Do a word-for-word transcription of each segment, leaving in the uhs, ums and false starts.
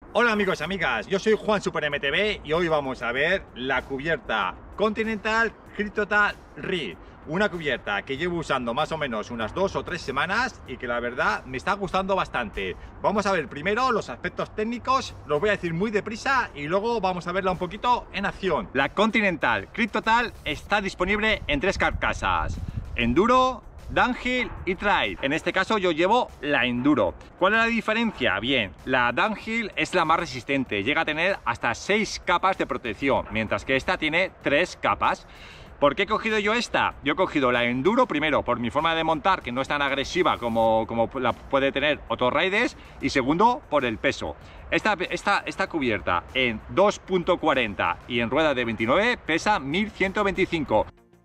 Hola amigos y amigas, yo soy Juan Super M T V y hoy vamos a ver la cubierta Continental Cryptotal R, una cubierta que llevo usando más o menos unas dos o tres semanas y que la verdad me está gustando bastante. Vamos a ver primero los aspectos técnicos, los voy a decir muy deprisa y luego vamos a verla un poquito en acción. La Continental Cryptotal está disponible en tres carcasas: Enduro, Downhill y Trail. En este caso yo llevo la Enduro. ¿Cuál es la diferencia? Bien, la Downhill es la más resistente, llega a tener hasta seis capas de protección, mientras que esta tiene tres capas. ¿Por qué he cogido yo esta? Yo he cogido la Enduro primero por mi forma de montar, que no es tan agresiva como, como la puede tener otros riders, y segundo por el peso. Esta, esta, esta cubierta en dos punto cuarenta y en rueda de veintinueve pesa mil ciento veinticinco.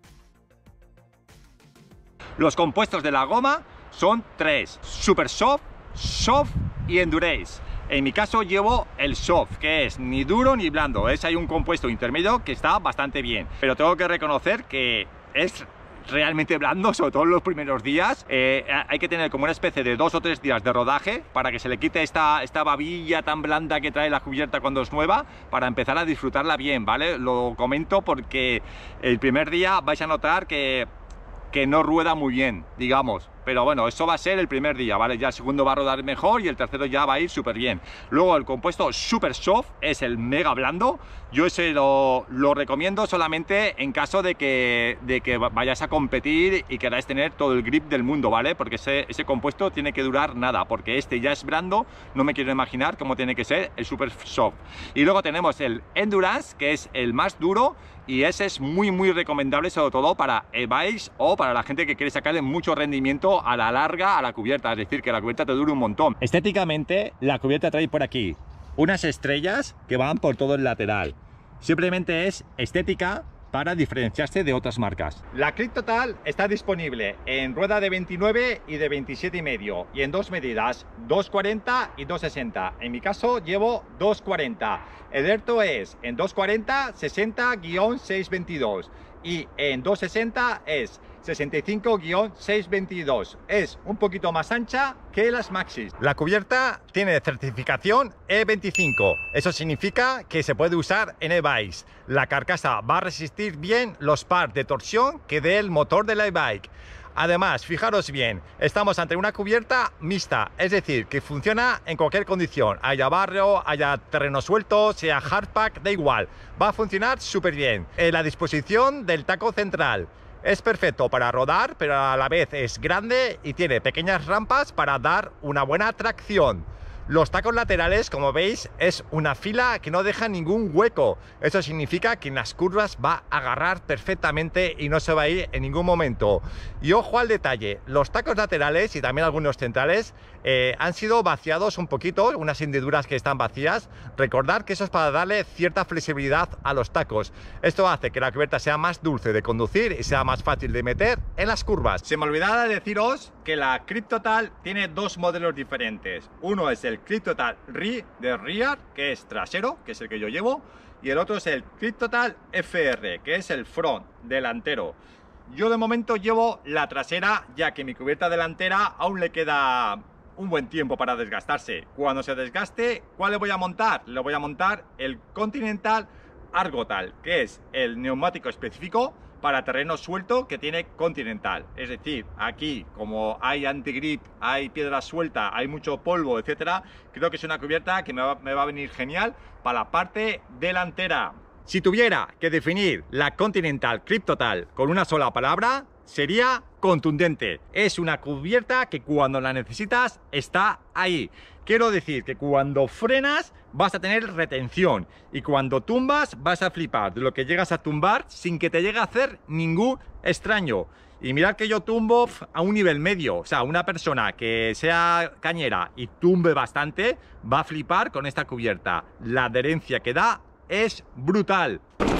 Los compuestos de la goma son tres: Super Soft, Soft y Endurance. En mi caso llevo el Soft, que es ni duro ni blando, es hay un compuesto intermedio que está bastante bien, pero tengo que reconocer que es realmente blando, sobre todo en los primeros días. Eh, hay que tener como una especie de dos o tres días de rodaje para que se le quite esta, esta babilla tan blanda que trae la cubierta cuando es nueva, para empezar a disfrutarla bien, ¿vale? Lo comento porque el primer día vais a notar que que no rueda muy bien, digamos, pero bueno, eso va a ser el primer día, ¿vale? Ya el segundo va a rodar mejor y el tercero ya va a ir súper bien. Luego el compuesto Super Soft es el mega blando. Yo ese lo, lo recomiendo solamente en caso de que, de que vayáis a competir y queráis tener todo el grip del mundo, ¿vale? Porque ese, ese compuesto tiene que durar nada, porque este ya es blando, no me quiero imaginar cómo tiene que ser el Super Soft. Y luego tenemos el Endurance, que es el más duro, y ese es muy muy recomendable, sobre todo para e-bikes o para la gente que quiere sacarle mucho rendimiento a la larga a la cubierta, es decir, que la cubierta te dure un montón. Estéticamente la cubierta trae por aquí unas estrellas que van por todo el lateral. Simplemente es estética para diferenciarse de otras marcas. La Cryptotal está disponible en rueda de veintinueve y de veintisiete y medio y en dos medidas, dos cuarenta y dos sesenta. En mi caso llevo dos cuarenta. El ERTO es en dos cuarenta sesenta guión seiscientos veintidós y en dos sesenta es sesenta y cinco guión seiscientos veintidós. Es un poquito más ancha que las Maxxis. La cubierta tiene certificación E veinticinco. Eso significa que se puede usar en e-bikes. La carcasa va a resistir bien los pares de torsión que dé el motor del e-bike. Además, fijaros bien, estamos ante una cubierta mixta, es decir, que funciona en cualquier condición, haya barrio, haya terreno suelto, sea hardpack, da igual, va a funcionar súper bien. En la disposición del taco central es perfecto para rodar, pero a la vez es grande y tiene pequeñas rampas para dar una buena tracción. Los tacos laterales, como veis, es una fila que no deja ningún hueco. Eso significa que en las curvas va a agarrar perfectamente y no se va a ir en ningún momento. Y ojo al detalle, los tacos laterales y también algunos centrales eh, han sido vaciados un poquito, unas hendiduras que están vacías. Recordad que eso es para darle cierta flexibilidad a los tacos. Esto hace que la cubierta sea más dulce de conducir y sea más fácil de meter en las curvas. Se me olvidaba deciros que la Cryptotal tiene dos modelos diferentes. Uno es el Cryptotal R de Rear, que es trasero, que es el que yo llevo, y el otro es el Cryptotal F R, que es el front, delantero. Yo de momento llevo la trasera, ya que mi cubierta delantera aún le queda un buen tiempo para desgastarse. Cuando se desgaste, ¿cuál le voy a montar? Le voy a montar el Continental Argotal, que es el neumático específico para terreno suelto que tiene Continental. Es decir, aquí como hay anti-grip, hay piedra suelta, hay mucho polvo, etcétera, creo que es una cubierta que me va, me va a venir genial para la parte delantera. Si tuviera que definir la Continental Cryptotal con una sola palabra, sería contundente. Es una cubierta que cuando la necesitas está ahí. Quiero decir que cuando frenas vas a tener retención y cuando tumbas vas a flipar de lo que llegas a tumbar sin que te llegue a hacer ningún extraño. Y mirad que yo tumbo a un nivel medio, o sea, una persona que sea cañera y tumbe bastante va a flipar con esta cubierta. La adherencia que da es brutal.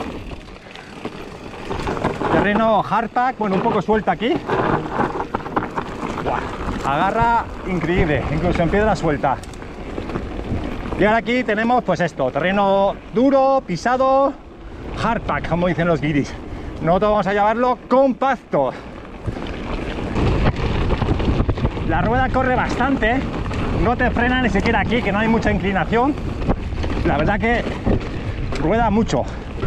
Terreno hardpack, bueno, un poco suelta aquí. Buah, agarra increíble, incluso en piedra suelta. Y ahora aquí tenemos pues esto, terreno duro, pisado, hardpack, como dicen los guiris. Nosotros vamos a llamarlo compacto. La rueda corre bastante, no te frena ni siquiera aquí, que no hay mucha inclinación. la verdad que rueda mucho.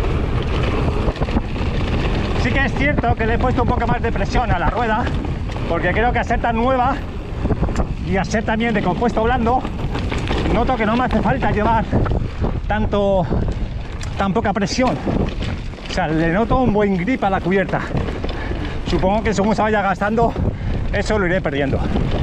Sí que es cierto que le he puesto un poco más de presión a la rueda, porque creo que al ser tan nueva y al ser también de compuesto blando, noto que no me hace falta llevar tanto, tan poca presión. O sea, le noto un buen grip a la cubierta. Supongo que según se vaya gastando, eso lo iré perdiendo.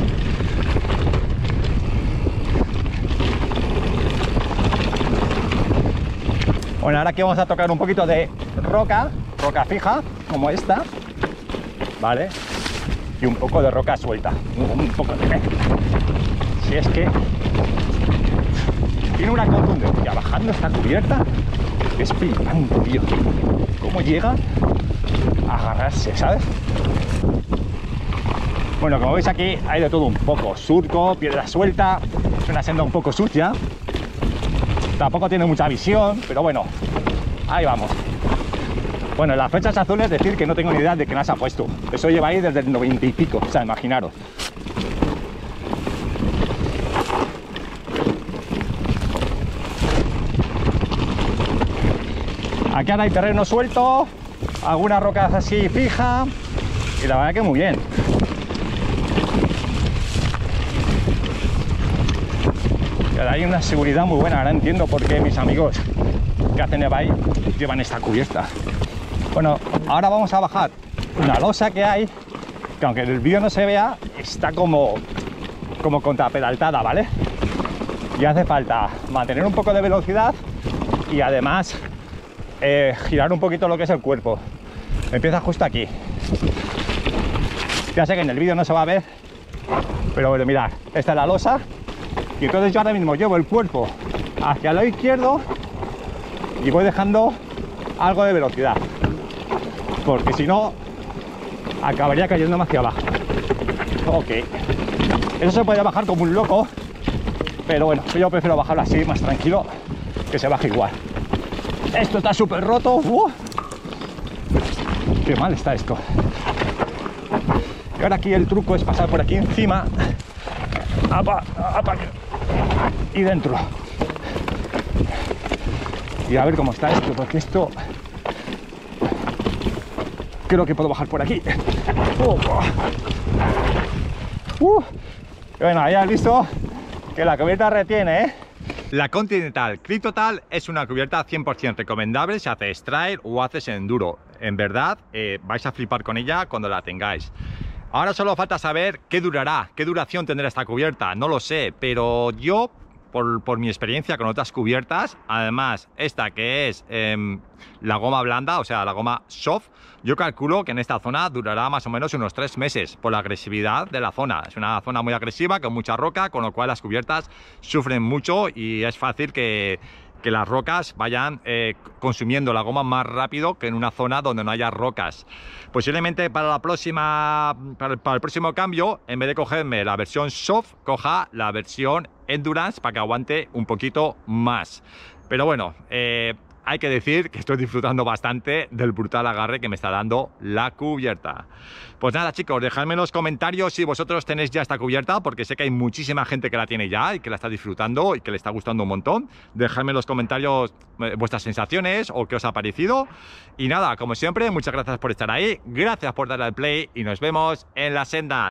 Bueno, ahora aquí vamos a tocar un poquito de roca, roca fija, como esta, ¿vale? Y un poco de roca suelta, un, un poco de... Si es que tiene una contundencia bajando esta cubierta, es flipante, tío. Cómo llega a agarrarse, ¿sabes? Bueno, como veis aquí hay de todo un poco, surco, piedra suelta, es una senda un poco sucia. Tampoco tiene mucha visión, pero bueno, ahí vamos. Bueno, las flechas azules, decir que no tengo ni idea de qué las ha puesto. Eso lleva ahí desde el noventa y pico, o sea, imaginaros. Aquí ahora hay terreno suelto, algunas rocas así fijas, y la verdad que muy bien. Hay una seguridad muy buena. Ahora entiendo por qué mis amigos que hacen e-bike llevan esta cubierta. Bueno, ahora vamos a bajar una losa que hay, que aunque en el vídeo no se vea, está como, como contrapedaltada, ¿vale? Y hace falta mantener un poco de velocidad y además eh, girar un poquito lo que es el cuerpo. Empieza justo aquí. Ya sé que en el vídeo no se va a ver, pero bueno, mirad, esta es la losa. Y entonces yo ahora mismo llevo el cuerpo hacia el lado izquierdo y voy dejando algo de velocidad, porque si no acabaría cayéndome hacia abajo. Ok, eso se puede bajar como un loco, pero bueno, yo prefiero bajarlo así, más tranquilo, que se baje igual. Esto está súper roto. ¡Uh! Qué mal está esto. Y ahora aquí el truco es pasar por aquí encima, apa, apa, y dentro, y a ver cómo está esto, porque esto creo que puedo bajar por aquí. Uh. Uh. Bueno, ya has visto que la cubierta retiene, ¿eh? La Continental Clip Total es una cubierta cien por cien recomendable si haces trail o haces enduro. En verdad, eh, vais a flipar con ella cuando la tengáis. Ahora solo falta saber qué durará, qué duración tendrá esta cubierta, no lo sé, pero yo, por, por mi experiencia con otras cubiertas, además esta que es eh, la goma blanda, o sea, la goma soft, yo calculo que en esta zona durará más o menos unos tres meses por la agresividad de la zona. Es una zona muy agresiva, con mucha roca, con lo cual las cubiertas sufren mucho y es fácil que... que las rocas vayan eh, consumiendo la goma más rápido que en una zona donde no haya rocas. Posiblemente para la próxima, para el, para el próximo cambio, en vez de cogerme la versión soft, coja la versión endurance para que aguante un poquito más. Pero bueno, eh, hay que decir que estoy disfrutando bastante del brutal agarre que me está dando la cubierta. Pues nada, chicos, dejadme en los comentarios si vosotros tenéis ya esta cubierta, porque sé que hay muchísima gente que la tiene ya y que la está disfrutando y que le está gustando un montón. Dejadme en los comentarios eh, vuestras sensaciones o qué os ha parecido. Y nada, como siempre, muchas gracias por estar ahí, gracias por darle al play y nos vemos en la senda.